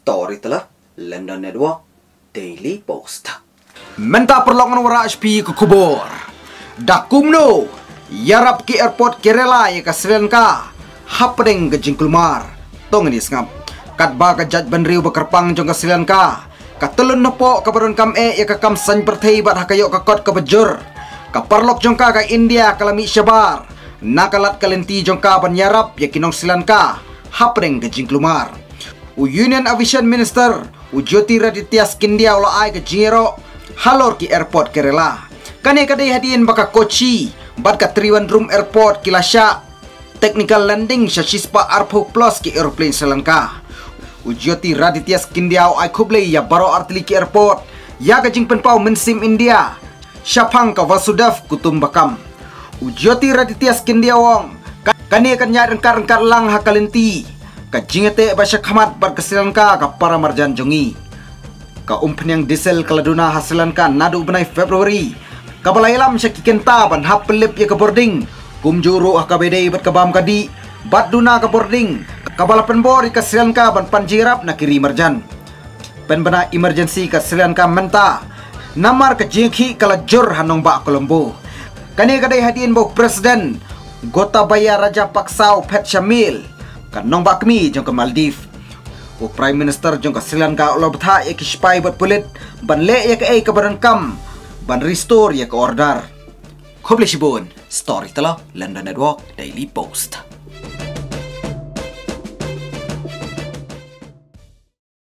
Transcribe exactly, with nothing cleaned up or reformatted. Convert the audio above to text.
Story telah London Network Daily Post. Menta perlongan wara H P ke kubur. Dakumno yarap ki airport Kerala ya ka Sri Lanka. Hapdeng ke jingkulmar. Tong ini sengap. Kat ba ka jaj benriu bekerpang jong ka Sri Lanka. Katelun nopo kabaron kam e ya ka kam san perthei bat hakayo ka kot ka bejur. Ka parlok jong ka ka India kalami syabar. Nakalat kalenti jong ka ban yarap ya kinong Sri Lanka. Hapdeng ke jingkulmar. U Union Aviation Minister U Jyoti Raditya Scindia ulah ai ke jingero halor ki airport Kerala. Kane kadai hadiin baka Kochi bat ka Trivandrum Airport kilasya technical landing sa Shispa Arpo Plus ki airplane Sri Lanka. U Jyoti Raditya Scindia ai khuble ya baro artili ki airport ya ka jingpen pau mensim India Shapang ka Vasudev Kutumbakam. U Jyoti Raditya Scindia wong kane kan nya rengkar-rengkar lang hakalenti ka jingete basya khamat bar ke Sri Lanka ka para marjan jongi ka umpnyang diesel kaladuna ha Sri Lanka nadu benai Februari ka balailam sya kikenta ban hap pelip ya ka boarding kumjuru ha ka bedai bat ka bam kadi bat duna ka boarding ka balapan bori ka Sri Lanka ban panjirap na kiri marjan pen bana emergency ka Sri Lanka menta namar ka jingki kala jur hanong ba Colombo kani kadai hadiin bo presiden Gotabaya Rajapaksao Phet Shamil kanong bakmi jong ke Maldives. U Prime Minister jong ke Sri Lanka ulah betha ya ki spy bat pulit ban le ya ke ai ke barangkam ban restore ya ke order. Khoble shibun story telah London Network Daily Post.